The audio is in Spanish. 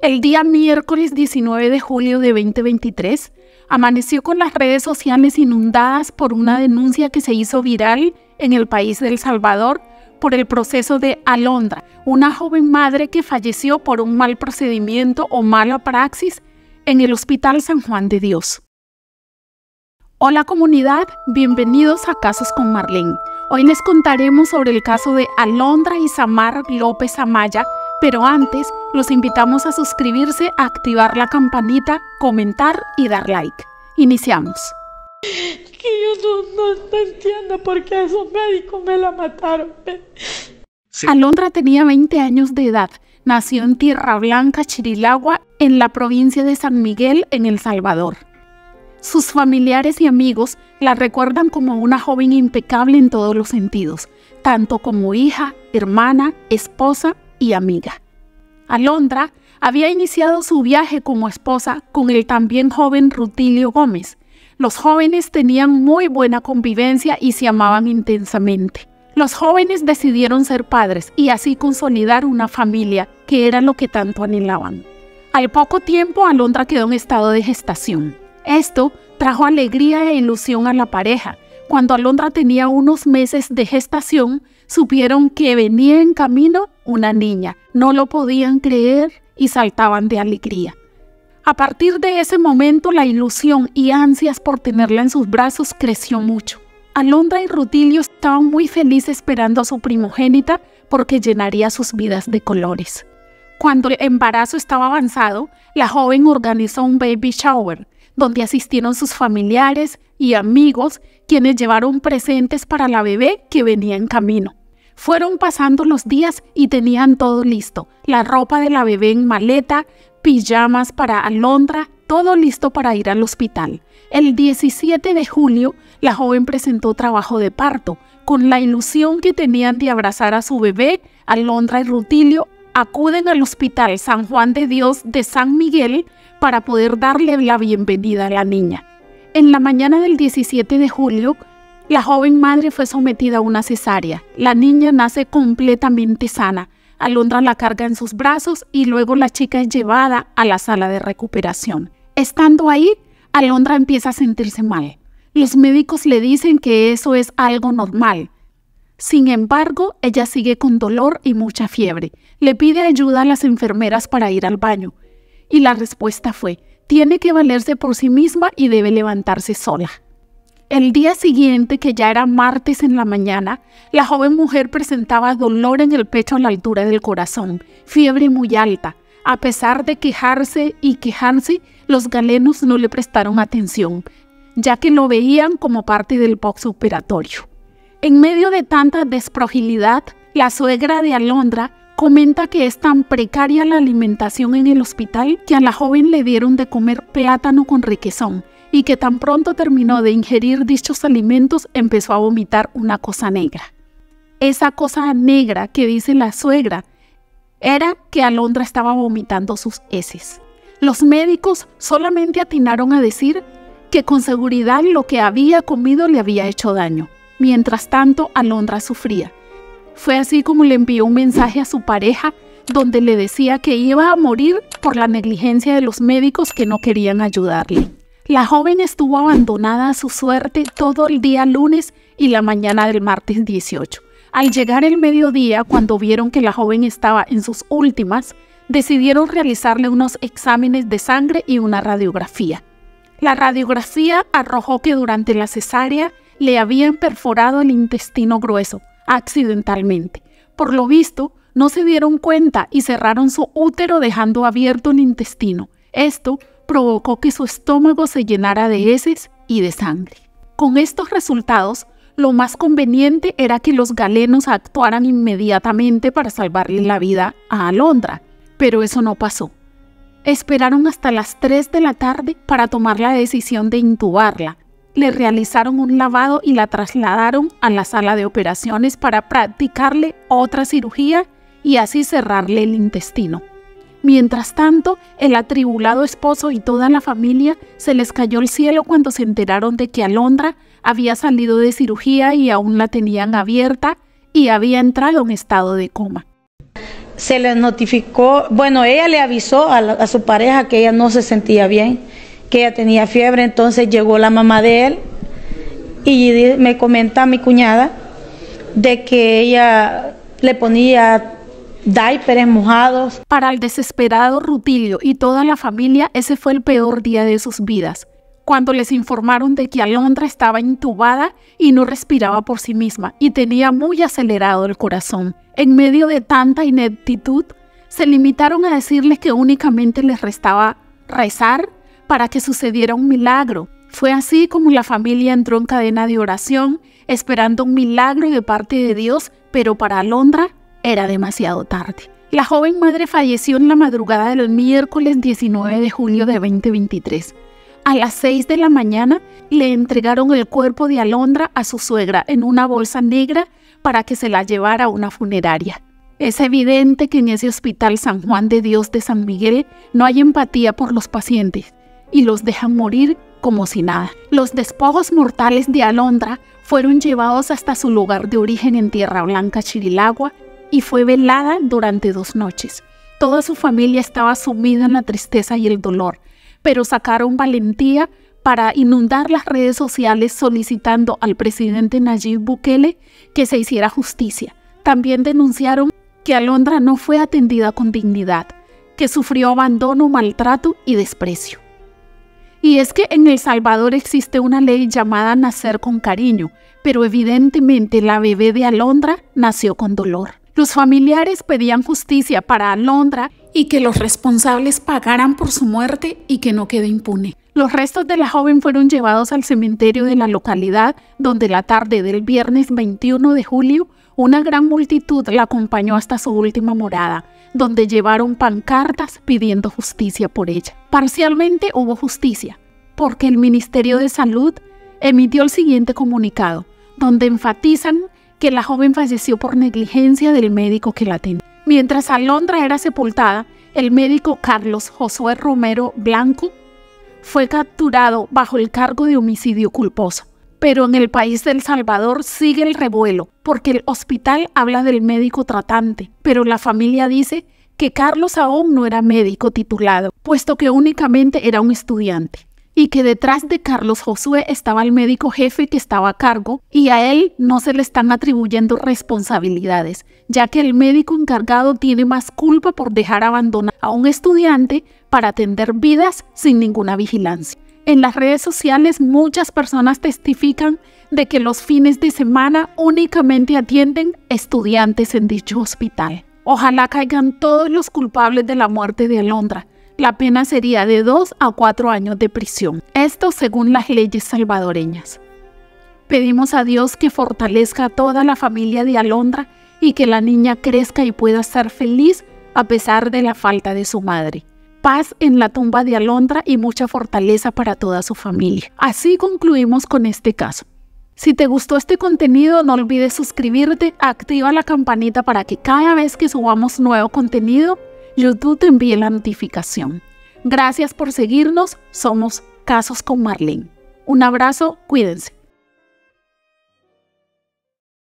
El día miércoles 19 de julio de 2023, amaneció con las redes sociales inundadas por una denuncia que se hizo viral en el país de El Salvador por el proceso de Alondra, una joven madre que falleció por un mal procedimiento o mala praxis en el Hospital San Juan de Dios. Hola comunidad, bienvenidos a Casos con Marlene. Hoy les contaremos sobre el caso de Alondra Isamar López Amaya, pero antes los invitamos a suscribirse, a activar la campanita, comentar y dar like. Iniciamos. Que yo no entiendo por qué esos médicos me la mataron. Sí. Alondra tenía 20 años de edad. Nació en Tierra Blanca, Chirilagua, en la provincia de San Miguel, en El Salvador. Sus familiares y amigos la recuerdan como una joven impecable en todos los sentidos, tanto como hija, hermana, esposa y amiga. Alondra había iniciado su viaje como esposa con el también joven Rutilio Gómez. Los jóvenes tenían muy buena convivencia y se amaban intensamente. Los jóvenes decidieron ser padres y así consolidar una familia, que era lo que tanto anhelaban. Al poco tiempo, Alondra quedó en estado de gestación. Esto trajo alegría e ilusión a la pareja. Cuando Alondra tenía unos meses de gestación, supieron que venía en camino una niña. No lo podían creer y saltaban de alegría. A partir de ese momento, la ilusión y ansias por tenerla en sus brazos creció mucho. Alondra y Rutilio estaban muy felices esperando a su primogénita porque llenaría sus vidas de colores. Cuando el embarazo estaba avanzado, la joven organizó un baby shower, donde asistieron sus familiares y amigos, quienes llevaron presentes para la bebé que venía en camino. Fueron pasando los días y tenían todo listo, la ropa de la bebé en maleta, pijamas para Alondra, todo listo para ir al hospital. El 17 de julio, la joven presentó trabajo de parto. Con la ilusión que tenían de abrazar a su bebé, Alondra y Rutilio acuden al Hospital San Juan de Dios de San Miguel para poder darle la bienvenida a la niña. En la mañana del 17 de julio, la joven madre fue sometida a una cesárea. La niña nace completamente sana. Alondra la carga en sus brazos y luego la chica es llevada a la sala de recuperación. Estando ahí, Alondra empieza a sentirse mal. Los médicos le dicen que eso es algo normal. Sin embargo, ella sigue con dolor y mucha fiebre. Le pide ayuda a las enfermeras para ir al baño. Y la respuesta fue: tiene que valerse por sí misma y debe levantarse sola. El día siguiente, que ya era martes en la mañana, la joven mujer presentaba dolor en el pecho a la altura del corazón, fiebre muy alta. A pesar de quejarse y quejarse, los galenos no le prestaron atención, ya que lo veían como parte del postoperatorio. En medio de tanta desprogilidad, la suegra de Alondra comenta que es tan precaria la alimentación en el hospital que a la joven le dieron de comer plátano con requesón y que tan pronto terminó de ingerir dichos alimentos empezó a vomitar una cosa negra. Esa cosa negra que dice la suegra era que Alondra estaba vomitando sus heces. Los médicos solamente atinaron a decir que con seguridad lo que había comido le había hecho daño. Mientras tanto, Alondra sufría. Fue así como le envió un mensaje a su pareja donde le decía que iba a morir por la negligencia de los médicos que no querían ayudarle. La joven estuvo abandonada a su suerte todo el día lunes y la mañana del martes 18. Al llegar el mediodía, cuando vieron que la joven estaba en sus últimas, decidieron realizarle unos exámenes de sangre y una radiografía. La radiografía arrojó que durante la cesárea le habían perforado el intestino grueso, accidentalmente. Por lo visto, no se dieron cuenta y cerraron su útero dejando abierto el intestino. Esto provocó que su estómago se llenara de heces y de sangre. Con estos resultados, lo más conveniente era que los galenos actuaran inmediatamente para salvarle la vida a Alondra, pero eso no pasó. Esperaron hasta las 3 de la tarde para tomar la decisión de intubarla. Le realizaron un lavado y la trasladaron a la sala de operaciones para practicarle otra cirugía y así cerrarle el intestino. Mientras tanto, el atribulado esposo y toda la familia se les cayó el cielo cuando se enteraron de que Alondra había salido de cirugía y aún la tenían abierta y había entrado en estado de coma. se le notificó, bueno, ella le avisó a su pareja que ella no se sentía bien, que ella tenía fiebre. Entonces llegó la mamá de él y me comenta a mi cuñada de que ella le ponía diapers mojados. Para el desesperado Rutilio y toda la familia, ese fue el peor día de sus vidas, cuando les informaron de que Alondra estaba intubada y no respiraba por sí misma y tenía muy acelerado el corazón. En medio de tanta ineptitud, se limitaron a decirles que únicamente les restaba rezar para que sucediera un milagro. Fue así como la familia entró en cadena de oración, esperando un milagro de parte de Dios, pero para Alondra era demasiado tarde. La joven madre falleció en la madrugada del miércoles 19 de julio de 2023. A las 6 de la mañana le entregaron el cuerpo de Alondra a su suegra en una bolsa negra para que se la llevara a una funeraria. Es evidente que en ese hospital San Juan de Dios de San Miguel no hay empatía por los pacientes y los dejan morir como si nada. Los despojos mortales de Alondra fueron llevados hasta su lugar de origen en Tierra Blanca, Chirilagua, y fue velada durante 2 noches. Toda su familia estaba sumida en la tristeza y el dolor, pero sacaron valentía para inundar las redes sociales solicitando al presidente Nayib Bukele que se hiciera justicia. También denunciaron que Alondra no fue atendida con dignidad, que sufrió abandono, maltrato y desprecio. Y es que en El Salvador existe una ley llamada Nacer con Cariño, pero evidentemente la bebé de Alondra nació con dolor. Los familiares pedían justicia para Alondra y que los responsables pagaran por su muerte y que no quede impune. Los restos de la joven fueron llevados al cementerio de la localidad, donde la tarde del viernes 21 de julio, una gran multitud la acompañó hasta su última morada, donde llevaron pancartas pidiendo justicia por ella. Parcialmente hubo justicia, porque el Ministerio de Salud emitió el siguiente comunicado, donde enfatizan que la joven falleció por negligencia del médico que la atendió. Mientras Alondra era sepultada, el médico Carlos Josué Romero Blanco fue capturado bajo el cargo de homicidio culposo. Pero en el país de El Salvador sigue el revuelo, porque el hospital habla del médico tratante, pero la familia dice que Carlos aún no era médico titulado, puesto que únicamente era un estudiante, y que detrás de Carlos Josué estaba el médico jefe que estaba a cargo, y a él no se le están atribuyendo responsabilidades, ya que el médico encargado tiene más culpa por dejar abandonar a un estudiante para atender vidas sin ninguna vigilancia. En las redes sociales muchas personas testifican de que los fines de semana únicamente atienden estudiantes en dicho hospital. Ojalá caigan todos los culpables de la muerte de Alondra. La pena sería de 2 a 4 años de prisión. Esto según las leyes salvadoreñas. Pedimos a Dios que fortalezca a toda la familia de Alondra y que la niña crezca y pueda ser feliz a pesar de la falta de su madre. Paz en la tumba de Alondra y mucha fortaleza para toda su familia. Así concluimos con este caso. Si te gustó este contenido, no olvides suscribirte, activa la campanita para que cada vez que subamos nuevo contenido, YouTube te envíe la notificación. Gracias por seguirnos, somos Casos con Marlene. Un abrazo, cuídense.